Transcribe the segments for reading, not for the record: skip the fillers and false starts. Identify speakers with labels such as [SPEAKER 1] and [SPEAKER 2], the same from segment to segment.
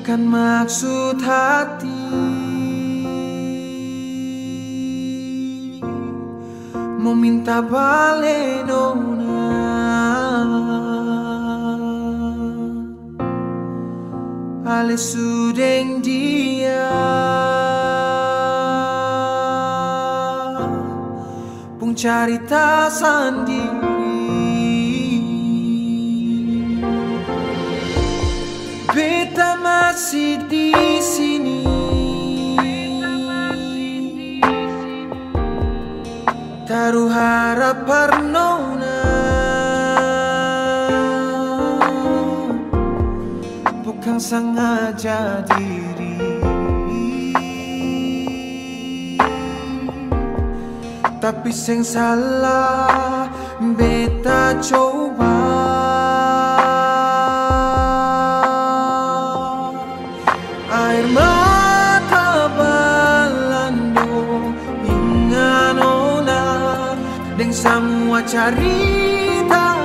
[SPEAKER 1] bukan maksud hati meminta bale nona. Ale sudeng dia pung carita sendiri. Beta masih di sini, taruh harap nona, bukan sengaja diri, tapi sing salah beta coba. Air mata balando inga nona, deng semua cerita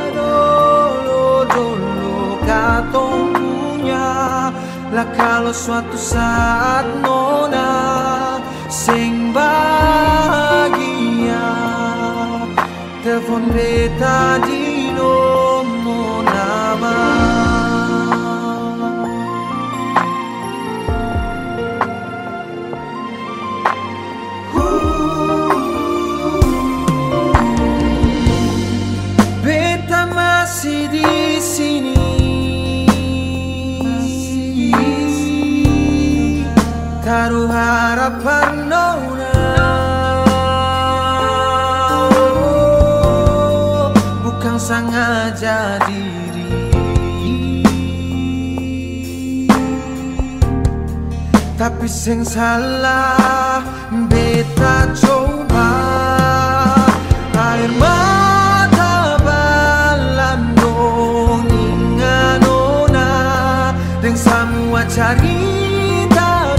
[SPEAKER 1] dolo katong punya. Lah kalau suatu saat nona sing bahagia, telepon beta di nomor nama. Beta masih di sini, taruh harapan nona, bukan sengaja diri, tapi sing salah beta coba. Air mata balando inga nona, deng semua cerita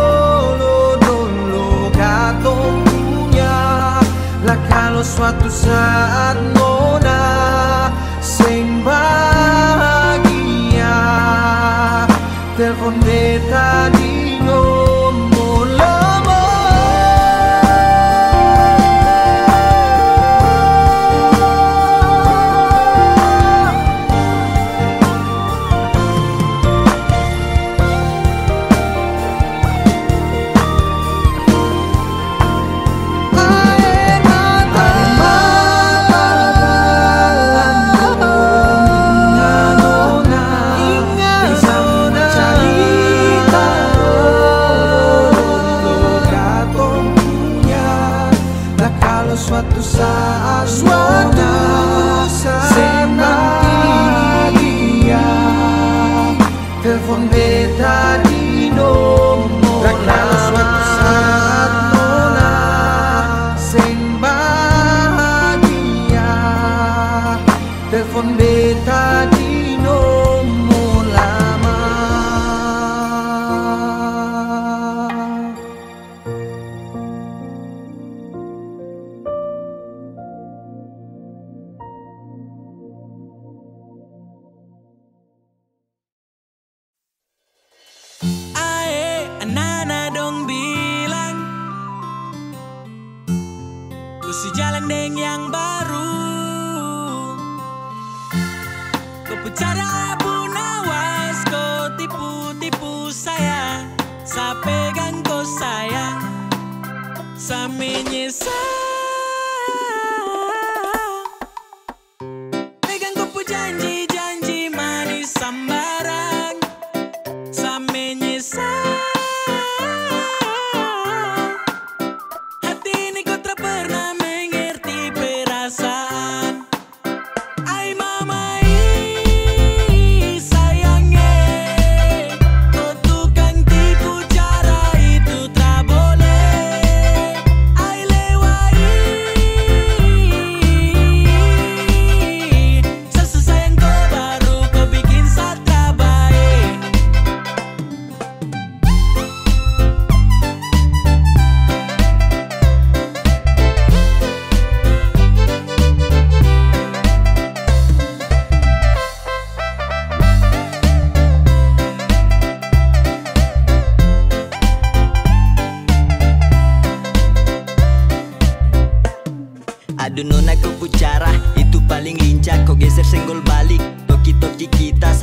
[SPEAKER 1] dolo katong punya. Lah kalau suatu saat nona sing bahagia, telepon beta di nomor lama. Suatu saat sing bahagia, telepon beta di nomor. Kalau suatu saat nona sing bahagia, telepon beta di nomor lama.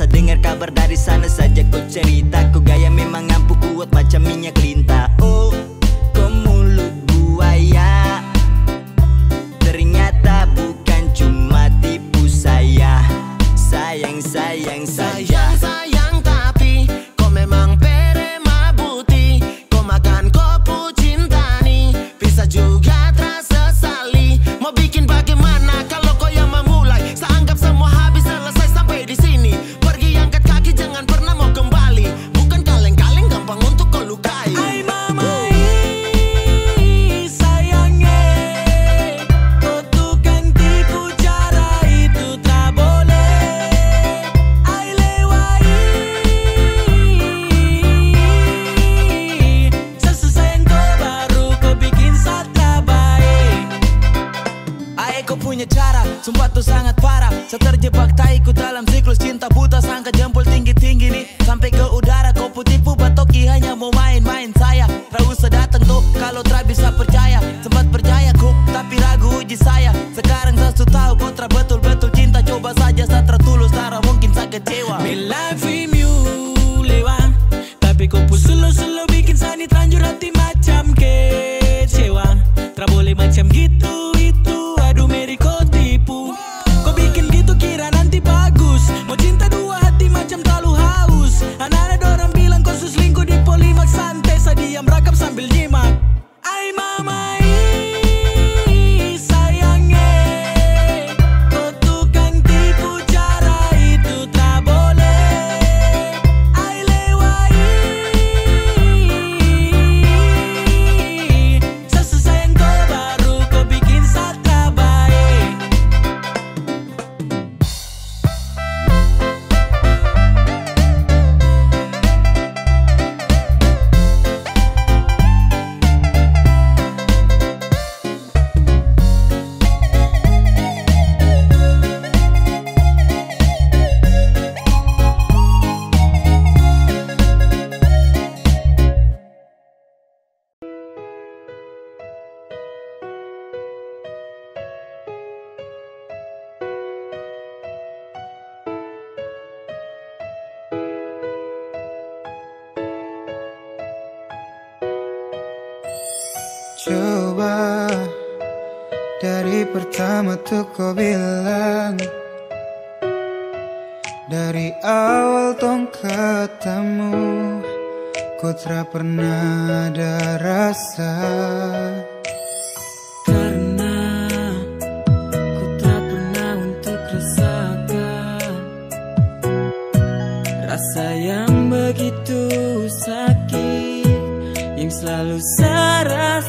[SPEAKER 2] Sa dengar kabar dari sana saja kau cerita. Kau gaya memang ampuh kuat macam minyak lintah. Oh, kau mulut buaya, ternyata bukan cuma tipu saya. Sayang, sayang saja.
[SPEAKER 3] Sayang tapi kau memang perema buti. Kau makan kopu cinta nih, bisa juga terasa sali. Mau bikin bagaimana kalau kau yang memulai? Saya anggap semua habis selesai sampai di sini. Pergi angkat kaki jangan pernah mau kembali. Bukan kaleng-kaleng gampang untuk kau lukai. Ay mamai sayangnya, kau tukang tipu cara itu tak boleh. Ay lewai sesayang kau baru kau bikin satra baik. Ay kau punya cara, sumpah tuh sangat parah. Saya terjebak taiku dalam siklus cinta buta. Sangka jempol tinggi-tinggi nih sampai ke udara. Kau putipu batoki hanya mau main-main saya. Tak usah datang tuh kalau tak bisa percaya. Sempat percaya ku tapi ragu uji saya. Sekarang saya sudah tahu kau tak betul-betul cinta. Coba saja saya tertulus, tak mungkin saya kecewa. Me love you lewat, tapi kau pun selalu bikin sani terlanjur hati macam kecewa. Tak boleh macam gitu itu, aduh Mary kau tipu. Kau bikin gitu kira nanti bagus. Mau cinta dua hati macam terlalu haus. Anak-anak orang bilang kau selingkuh di Polimak. Santai saya diam rakam sambil nyimak. Ay mamai sayangnya, kau tukang tipu cara itu tak boleh. Ay lewai sesayang kau baru kau bikin satra baik.
[SPEAKER 1] Coba dari pertama tuh kau bilang, dari awal tong ketemu, kau tak pernah ada rasa.
[SPEAKER 3] Karena ku tak pernah untuk rasakan rasa yang begitu sakit yang selalu saya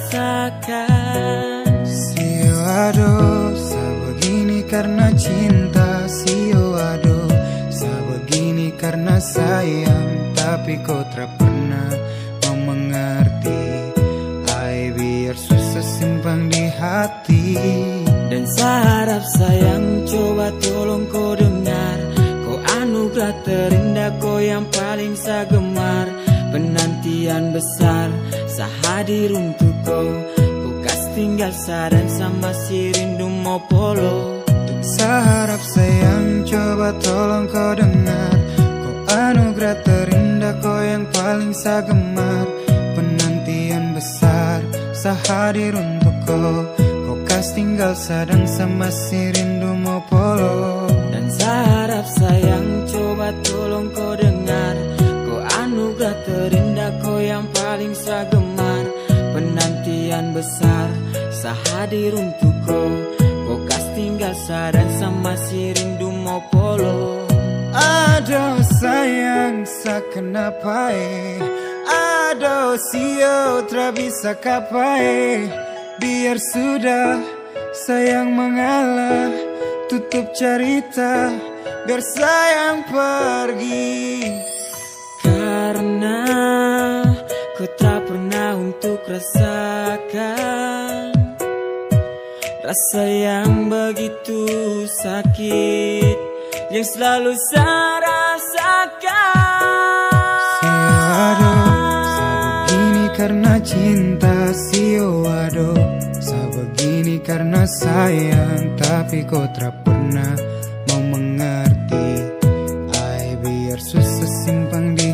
[SPEAKER 3] rasakan.
[SPEAKER 1] Sio aduh, sa begini karena cinta. Sio aduh, sa begini karena sayang. Tapi kau tak pernah mau mengerti. Ay biar susah simpan di hati.
[SPEAKER 3] Dan saya harap sayang coba tolong kau dengar. Kau anugerah terindah, kau yang paling saya gemar. Penantian besar saya hadir untuk kau. Kau kas tinggal saran sama si rindu mau polo.
[SPEAKER 1] Saya harap sayang coba tolong kau dengar. Kau anugerah terindah, kau yang paling saya gemar. Penantian besar saya hadir untuk kau. Kau kas tinggal sadang sama si rindu mau polo.
[SPEAKER 3] Dan saya harap sayang coba tolong kau dengar. Kau anugerah terindah, kau yang paling saya gemar. Penantian besar saya hadir untuk kau. Kau kas tinggal saran sama si rindu mau polo.
[SPEAKER 1] Aduh sayang, sa kenapa aduh sio tak bisa kapai. Biar sudah sayang mengalah, tutup cerita biar sayang pergi.
[SPEAKER 3] Karena ku tak pernah untuk rasakan rasa yang begitu sakit yang selalu saya rasakan.
[SPEAKER 1] Sio aduh, sa begini karena cinta. Sio aduh, sa begini karena sayang. Tapi kau tak pernah mau mengerti. Ay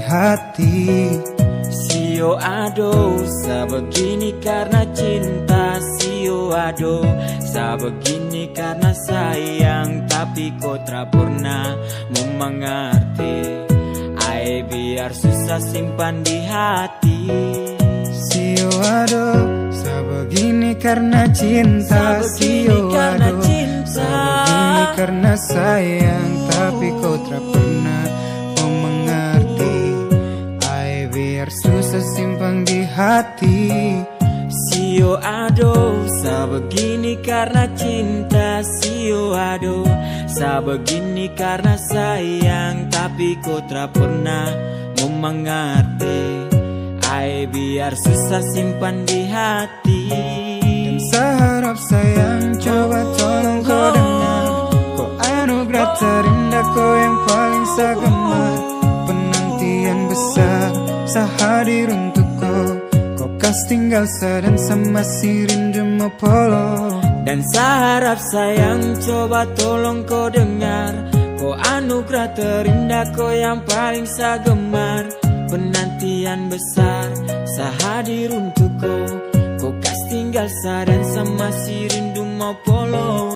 [SPEAKER 1] hati.
[SPEAKER 3] Sio ado, sebegini karena cinta. Sio ado, sebegini karena sayang. Tapi kau tak pernah mengerti. Ai biar susah simpan di hati.
[SPEAKER 1] Sio ado, sebegini karena cinta. Sio ado, sebegini karena sayang. Tapi kau tak pernah mengerti. Ai biar susah simpan di hati.
[SPEAKER 3] Sio ado, sebegini karena cinta. Sio ado, sebegini karena sayang. Tapi kau tak pernah mengerti. Ai biar susah simpan di hati.
[SPEAKER 1] Dan seharap sayang, coba tolong kau dengar. Kau anugerah terindah, kau yang paling saya gemar. Penantian besar, saya hadir untuk kau. Kau kas tinggal dan sama si rindu mau polo.
[SPEAKER 3] Dan seharap sayang, coba tolong kau dengar. Kau anugerah terindah, kau yang paling saya gemar. Penantian besar, saya hadir untuk kau. Kau kas tinggal dan sama si rindu mau polo.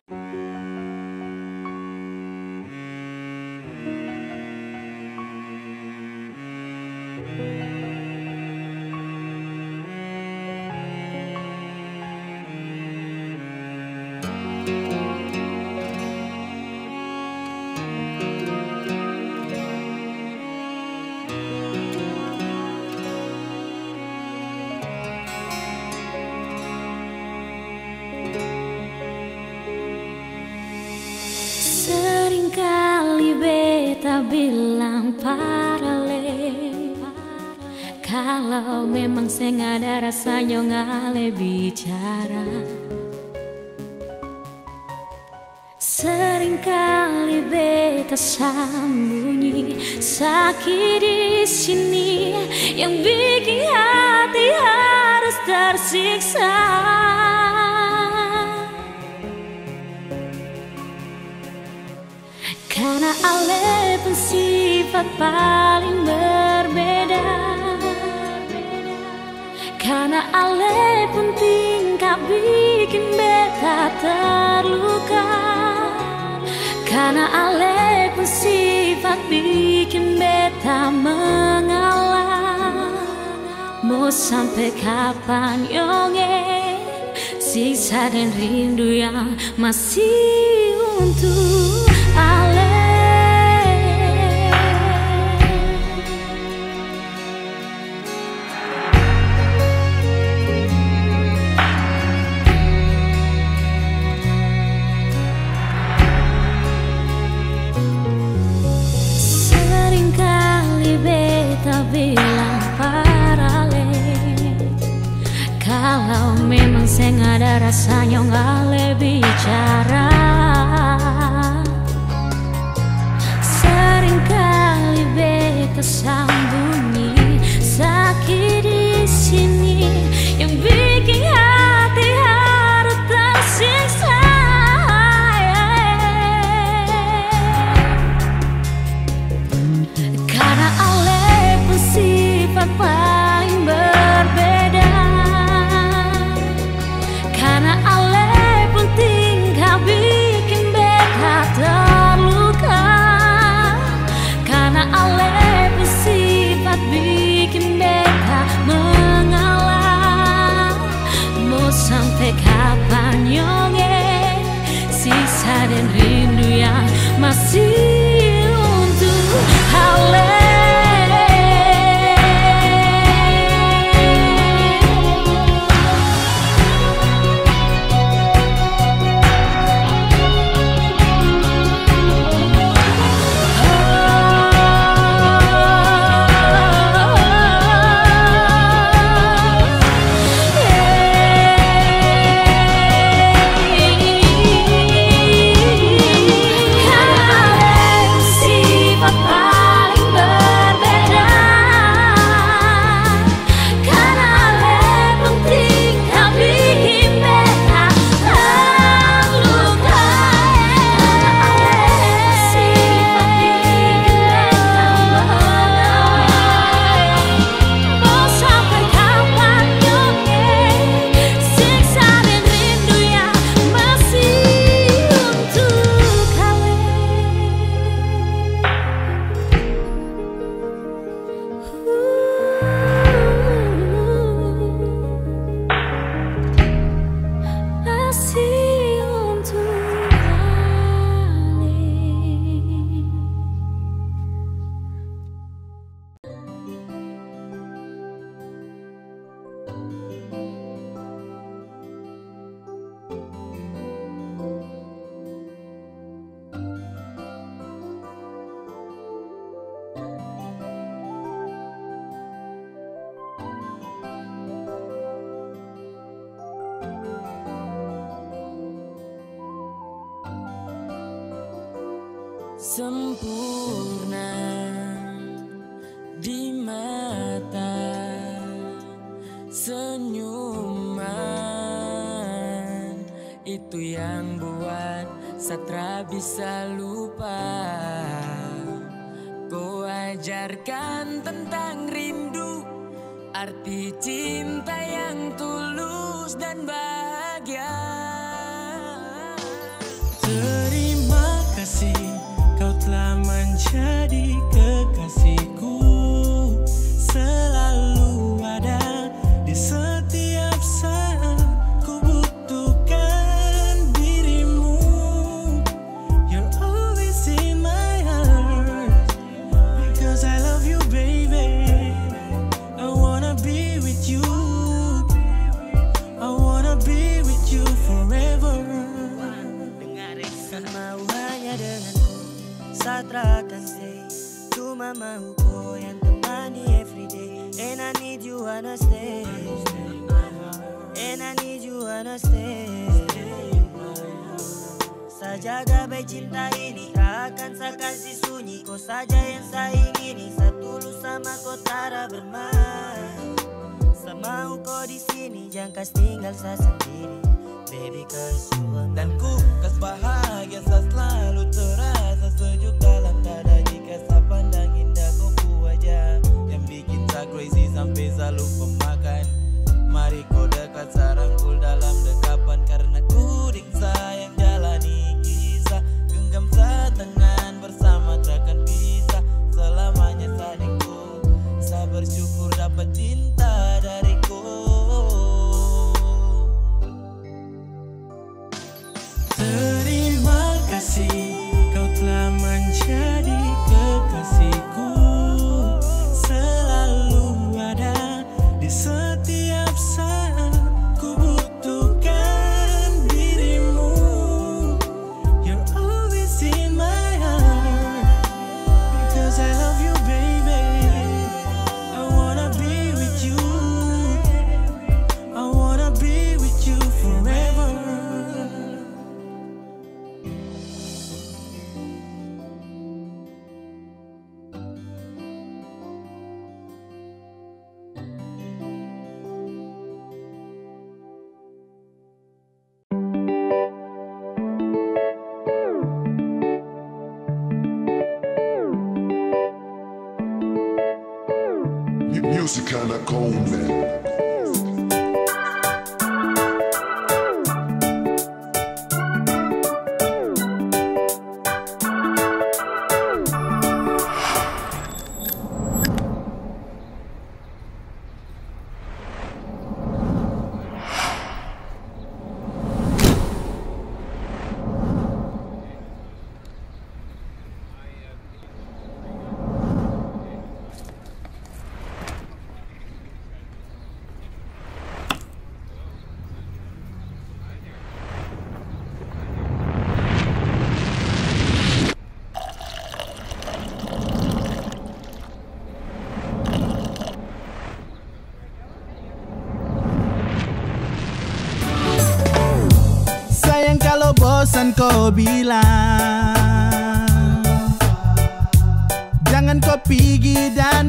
[SPEAKER 4] Seringkali beta bilang paralel. Kalau memang saya ada rasanya ngale bicara. Seringkali beta sembunyi sakit di sini yang bikin hati harus tersiksa. Karena ale pun sifat paling berbeda. Karena ale pun tingkah bikin beta terluka. Karena ale pun sifat bikin beta mengalah. Mau sampai kapan yonge siksa dan rindu yang masih untuk ale. Seringkali beta bilang paralel. Kalau memang saya ada rasanya ngale bicara. Seringkali beta sembunyi sakit di sini yang bikin hati harus tersiksa. Karena ale pun sifat paling berbeda. Karena ale pun tingkah bikin beta terluka. Karena ale pun sifat bikin beta mengalah. Mau sampai kapan yonge sisa dan rindu yang masih untuk ale. Karena ale
[SPEAKER 3] sempurna di mata, senyuman itu yang buat Satra bisa lupa. Kau ajarkan tentang rindu, arti cinta yang tulus dan bahagia. Terima kasih kau telah menjadi kekasihku, selalu ada di setiap saat ku butuhkan dirimu. You're always in my heart because I love you, baby. I wanna be with you, I wanna be with you forever. Mau hanya denganku, Satra akan stay. Cuma mau kau yang temani everyday. And I need you wanna stay, and I need you wanna stay. Saya jaga baik cinta ini, akan saya kasih sunyi. Kau saja yang saya ingini, saya tulus sama kau tara bermain. Saya mau kau di sini, jangan kas tinggal saya sendiri. Baby, cause you are dan ku kas bahagia, saya selalu terasa sejuk dalam dada jika saya pandang indah kau wajah yang bikin saya crazy sampai saya lupa makan. Mari kau dekat, saya rangkul dalam dekapan karena ku ring sayang jalani kisah. Genggam saya tangan bersama takkan bisa selamanya sadingku. Saya bersyukur dapat cinta dariku. Terima kasih kau telah menjadi kekasihku, selalu ada di setiap saat ku butuhkan dirimu. You're always in my heart because I love you, baby. I wanna be with you, I wanna be with you forever.
[SPEAKER 5] Music kinda cold, man.
[SPEAKER 6] Bosan kau bilang, jangan kau pergi dan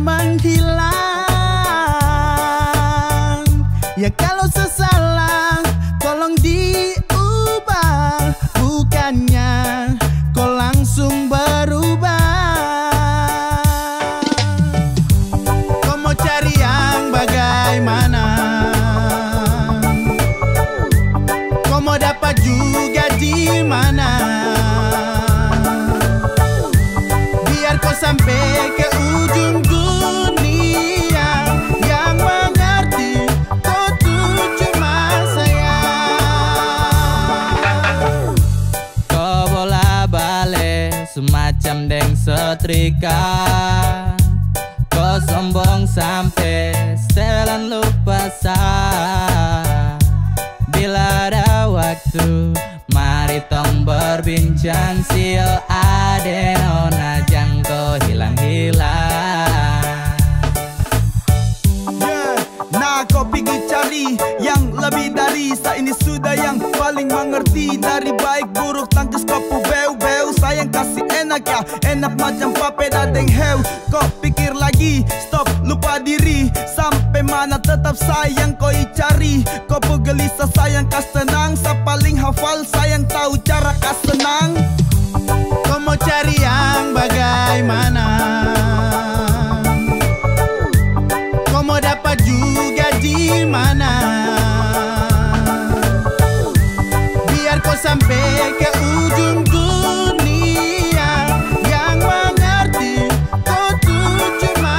[SPEAKER 6] menghilang. Ya kalau sesalah tolong diubah, bukannya kau langsung berubah. Kau mau cari yang bagaimana? Kau mau dapat juga di mana? Biar kau sampai ke ujung dunia, yang mengerti kau tuh cuma saya.
[SPEAKER 3] Kau bola balik semacam deng setrika. Kau sombong sampai setelan lupa sah. Bila ada waktu, mari tong berbincang. Sio adeno najang kau hilang-hilang.
[SPEAKER 6] Nah kau pergi cari yang lebih dari saya ini, sudah yang paling mengerti. Dari baik buruk tangkis kau beu-beu. Sayang sayang kasih enak ya, enak macam papeda deng hew. Kau pikir lagi, stop, lupa diri. Sampai mana tetap sayang kau cari. Kau gelisah sayang kas tenang. Sa paling hafal sayang tahu cara kas senang. Kau mau cari yang bagaimana? Kau mau dapat juga di mana? Biar kau sampai ke ujung dunia, yang mengerti kau tuh cuma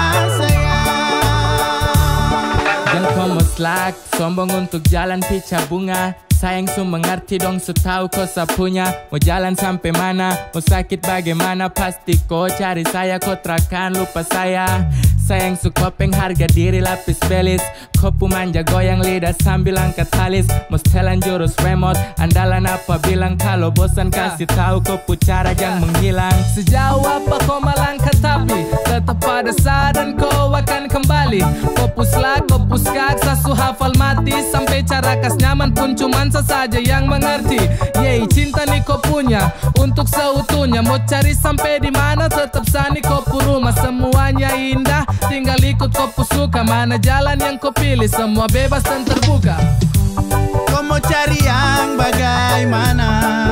[SPEAKER 6] sayang.
[SPEAKER 7] Jangan kau mau slack, sombong untuk jalan pica bunga. Sayang su mengerti dong, su tahu kau sapunya. Mau jalan sampai mana, mau sakit bagaimana, pasti kau cari saya, kau terakan lupa saya. Sayang su kopeng harga diri lapis belis. Kopu manja goyang lidah sambil angkat alis. Mau setelan jurus remote, andalan apa bilang. Kalau bosan kasih tahu kopu cara jangan menghilang. Sejauh apa kau melangkah tapi tetap pada saat dan kau akan kembali. Kopu slak, kopu skak, sasu hafal mati. Sampai cara kas nyaman pun cuman saja yang mengerti. Yeay, cinta nih kau punya untuk seutuhnya. Mau cari sampai di mana tetap sani kopu rumah. Semuanya indah, tinggal ikut kopu suka. Mana jalan yang kau pilih, semua bebas dan terbuka.
[SPEAKER 6] Kau mau cari yang bagaimana?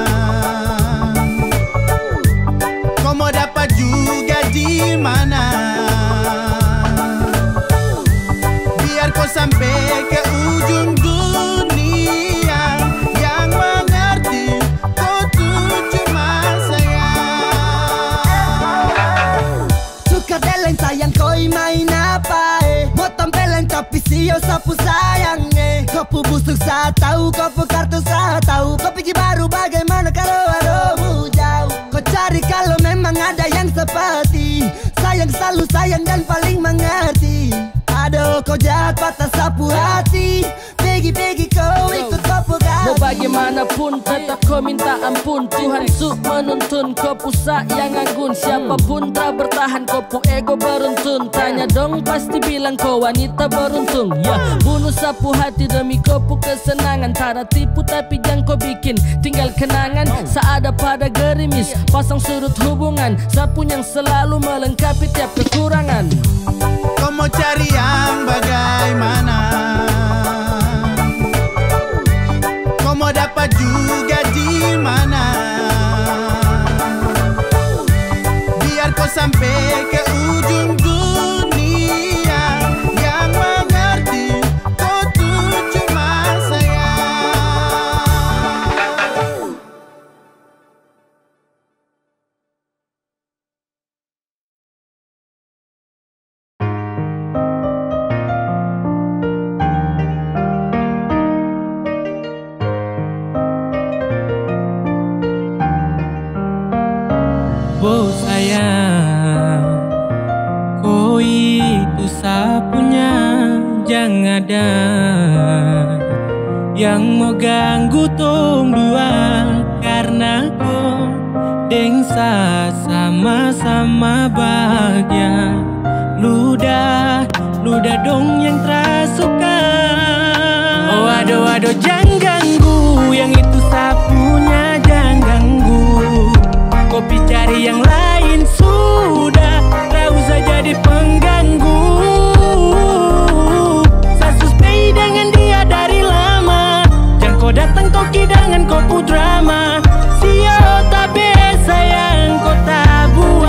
[SPEAKER 6] Kau mau dapat juga di mana? Biar kau sampai ke ujung dunia, yang mengerti kau tuh cuma sayang.
[SPEAKER 8] Suka deleng sayang kau main apa mau tampeleng tapi siyo sapu sayangnya. Kopu busuk saat tahu, kopu kartu saat tahu. Kopi baru bagaimana kalau adomu jauh. Kau cari kalau memang ada yang seperti sayang, selalu sayang dan paling mengerti. Aduh kau jahat patah sapu hati. Pegi kau ikut kopu kami.
[SPEAKER 9] Mau bagaimanapun tetap kau minta ampun. Tuhan su menuntun kopu yang anggun. Siapapun tak bertahan kopu ego beruntun. Tanya dong pasti bilang kau wanita beruntung. Ya bunuh sapu hati demi kopu kesenangan. Tara tipu tapi jangan kau bikin tinggal kenangan. Seada pada gerimis pasang sudut hubungan. Sapu yang selalu melengkapi tiap kekurangan.
[SPEAKER 6] Kau mau cari yang bagaimana? Kau mau dapat juga di mana? Biar kau sampai ke ujung dunia, yang mengerti kau tuh cuma sayang.
[SPEAKER 7] Oh sayang, kau itu sapunya. Jangan ada yang mau ganggu tong dua. Karena kau dengsa sama-sama bahagia. Ludah dong yang terasuka. Oh aduh jangan ganggu, yang itu sapunya jangan ganggu. Kopi cari yang lain sudah, tak usah jadi pengganggu. Saya stay dengan dia dari lama. Jangan kau datang kau kidangan kau drama. Sio tapi sayang kau tak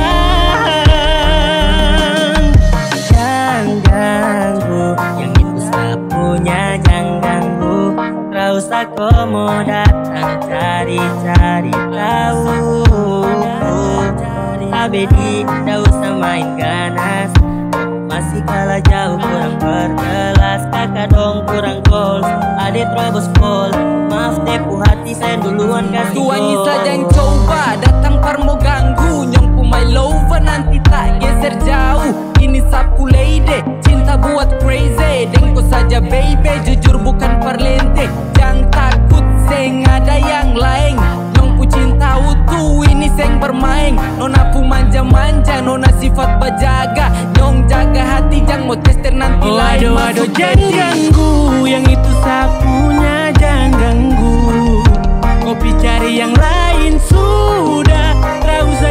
[SPEAKER 7] buang. Jangan ganggu, yang itu sapunya jangan ganggu. Tak usah kau mau datang cari-cari tahu. Abedi, tak usah main ganas. Masih kalah jauh kurang berkelas. Kakak dong kurang goals, adik terobos pol. Maaf tepu hati saya duluan kasih gol.
[SPEAKER 9] Tuanya saja yang coba datang par mau ganggu. Nyongku my lover nanti tak geser jauh. Ini sapu lady, cinta buat crazy. Dengko saja baby, jujur bukan parlente. Jangan takut seng ada yang lain. Nyongku cinta utuh, ini seng bermain. Nona pu manja-manja, nona sifat bajaga. Nyong jaga hati, jangan mau tester nanti lain.
[SPEAKER 7] Aduh jangan ganggu, yang itu sapunya jangan ganggu. Kopi cari yang lain sudah, tak usah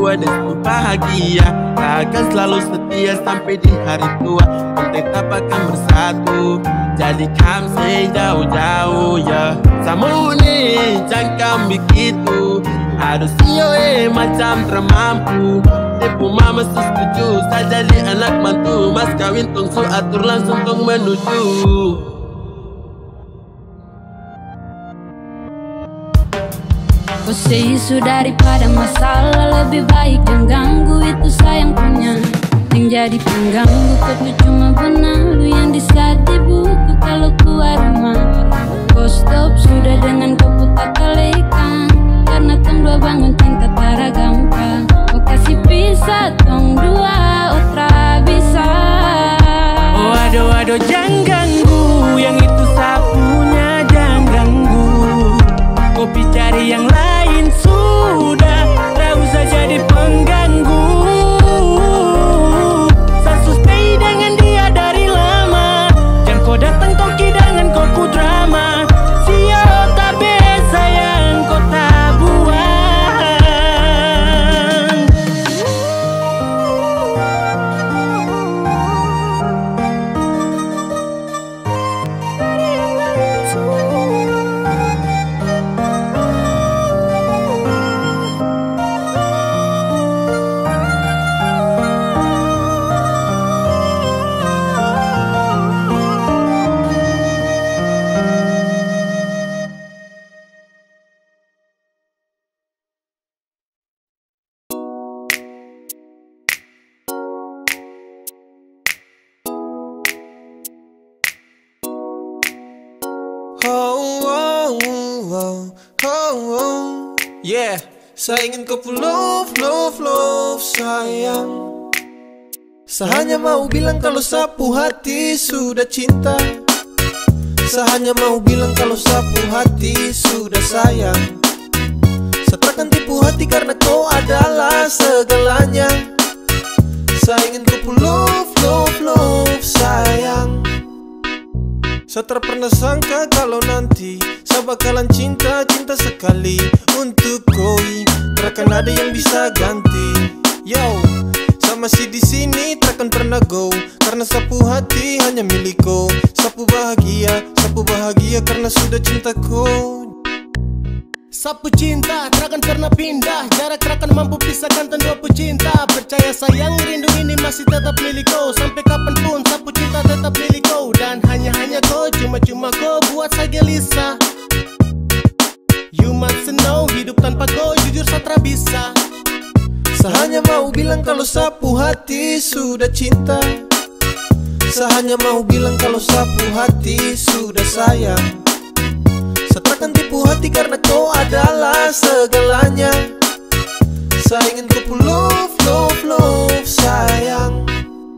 [SPEAKER 10] kuat dan bahagia. Akan selalu setia sampai di hari tua. Tetap akan bersatu. Jadikan sejauh-jauh ya. Sama nih jangan begitu. Harus macam termampu. Ibu mama setuju. Saya jadi anak mantu. Mas kawin tungsu atur langsung tong menuju.
[SPEAKER 4] Kau say isu daripada masalah, lebih baik yang ganggu itu sayang punya. Yang jadi pengganggu kau tuh cuma benalu yang di saat di buku kalau keluar rumah. Kau stop sudah dengan kau putar kalekan, karena tong dua bangun cinta tara gampang. Kau kasih pisah tong dua otra bisa.
[SPEAKER 10] Oh aduh jangan ganggu, yang itu sapunya jangan ganggu. Kopi cari yang lain sudah, tak usah jadi pengganggu. Sasu stay dengan dia dari lama. Jangan kau datang koki dengan kau drama. Sio tak biasa yang kau tak buang.
[SPEAKER 11] Yeah, saya ingin kau love sayang. Saya hanya mau bilang kalau sapu hati sudah cinta. Saya hanya mau bilang kalau sapu hati sudah sayang. Saya takkan tipu hati karena kau adalah segalanya. Saya ingin kau love sayang. Saya tak pernah sangka kalau nanti saya bakalan cinta sekali untuk koi. Takkan ada yang bisa ganti. Yo, saya masih di sini takkan pernah go, karena sapu hati hanya milikku. Sapu bahagia karena sudah cintaku.
[SPEAKER 12] Sapu cinta takkan pernah pindah, jarak takkan mampu pisahkan dua pecinta. Percaya sayang, rindu ini masih tetap milikku. Sampai kapanpun sapu cinta tetap milikku. Dan hanya kau, cuma kau buat saya gelisah. You must know, hidup tanpa kau jujur saya tak bisa.
[SPEAKER 11] Saya hanya mau bilang kalau sapu hati sudah cinta. Saya hanya mau bilang kalau sapu hati sudah sayang. Saya takkan tipu hati karena kau adalah segalanya. Saya ingin kau love sayang.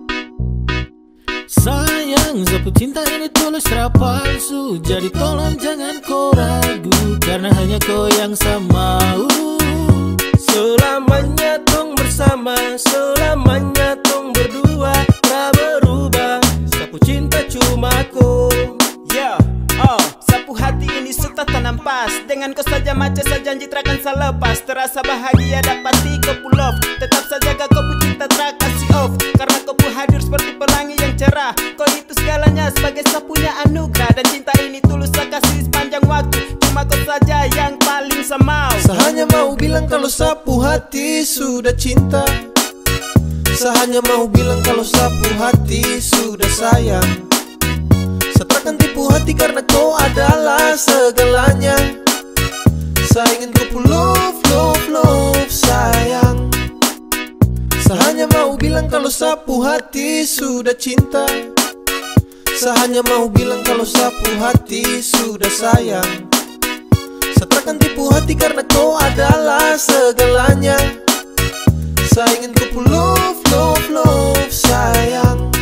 [SPEAKER 3] Sayang, sapu cinta ini tulus tak palsu. Jadi tolong jangan kau ragu, karena hanya kau yang saya mau.
[SPEAKER 11] Selamanya tong bersama, selamanya tong berdua, tak berubah. Sapu cinta cuma kau.
[SPEAKER 13] Yeah, sapu hati ini sudah tanam pas. Dengan kau saja macam saya janji takkan saya lepas. Terasa bahagia dapati kau pull off. Tetap saja kau cinta tak kasih off, karena kau hadir seperti pelangi yang cerah. Kau itu segalanya sebagai sapunya anugerah. Dan cinta ini tulus saya kasih sepanjang waktu. Cuma kau saja yang paling saya mau.
[SPEAKER 11] Saya hanya mau bilang kalau sapu hati sudah cinta. Saya hanya mau bilang kalau sapu hati sudah sayang. Saya takkan tipu hati karena kau adalah segalanya. Saya ingin kau love sayang. Saya hanya mau bilang kalau sapu hati sudah cinta. Saya hanya mau bilang kalau sapu hati sudah sayang. Saya takkan tipu hati karena kau adalah segalanya. Saya ingin kau love sayang.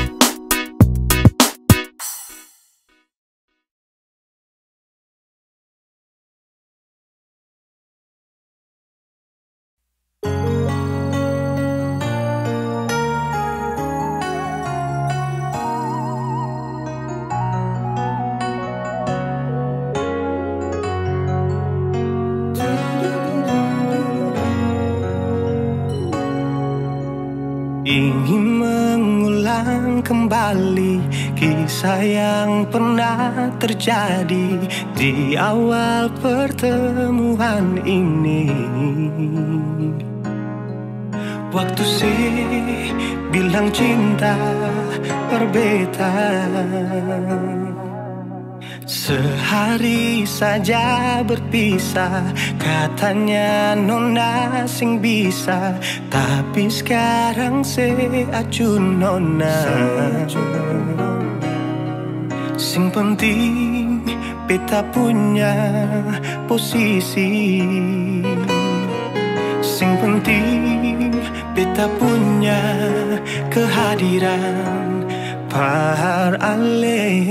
[SPEAKER 14] ingin mengulang kembali kisah yang pernah terjadi di awal pertemuan ini. Waktu sih bilang cinta berbeda, sehari saja berpisah, katanya nona sing bisa, tapi sekarang se acun nona. Sing penting beta punya posisi, sing penting beta punya kehadiran par ale.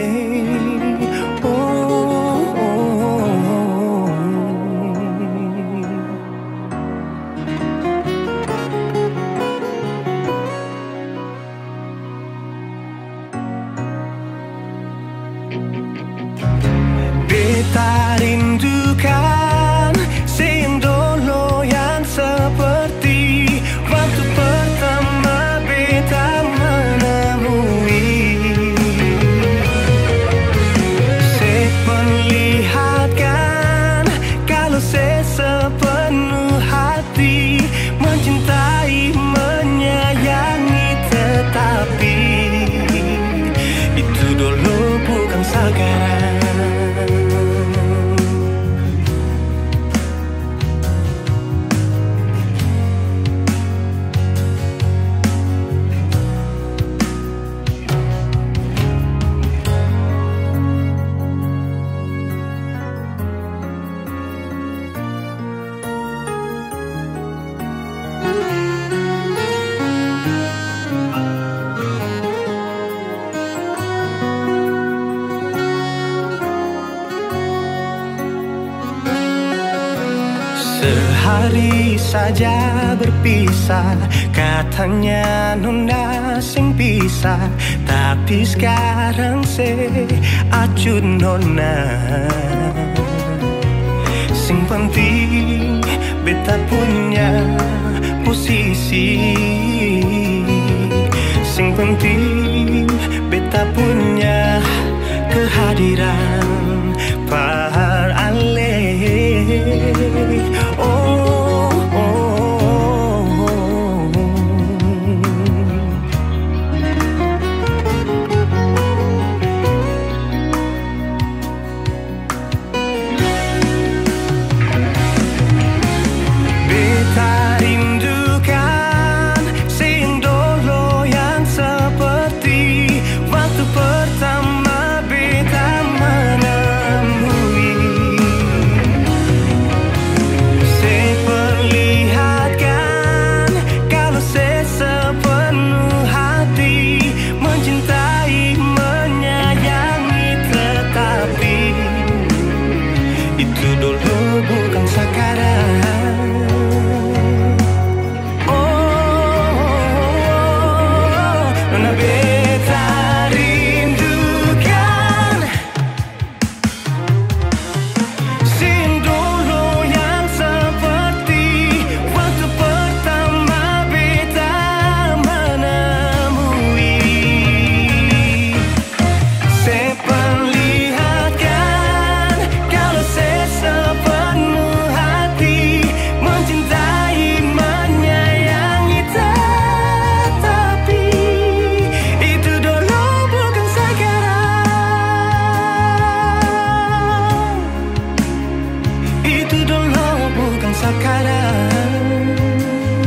[SPEAKER 14] Beta rindukan sing dulu yang seperti waktu pertama beta menemui. Saya perlihatkan kalau saya sepenuh hati mencintai, menyayangi, tetapi itu dulu bukan sekarang. Sehari saja berpisah, katanya nona sing bisa, tapi sekarang se acun nona. Sing penting beta punya posisi, sing penting beta punya kehadiran par ale.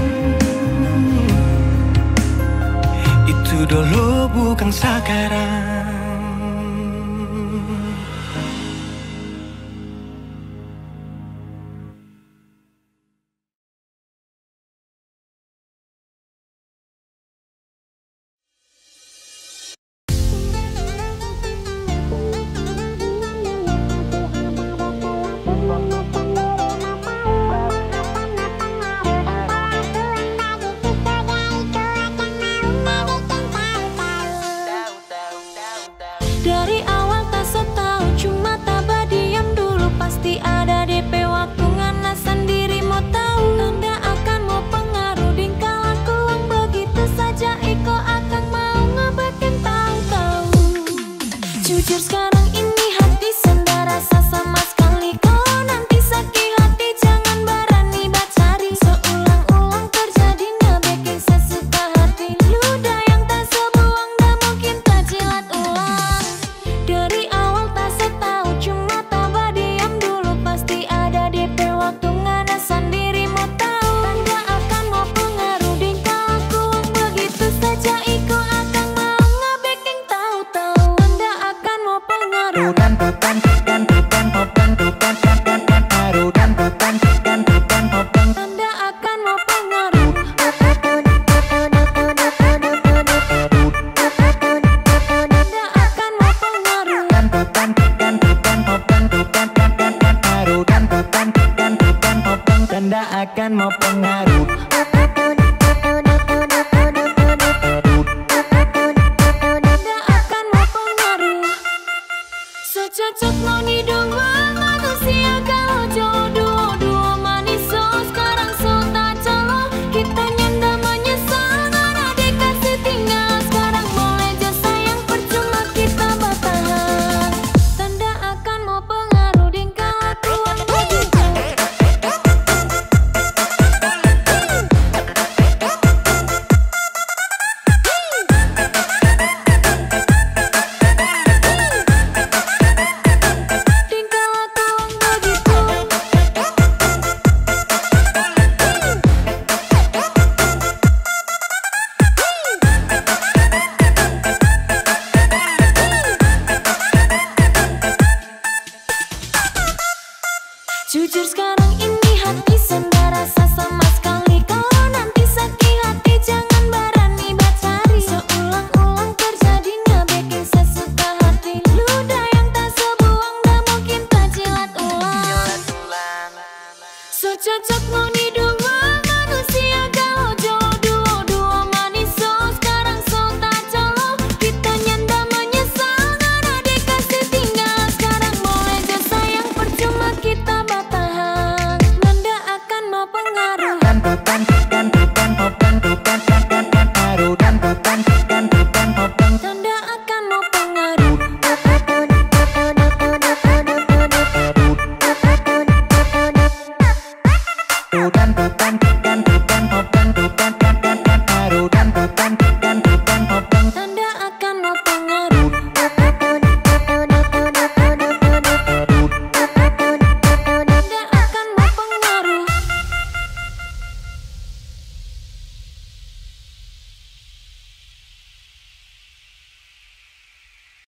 [SPEAKER 14] Itu dulu bukan sekarang.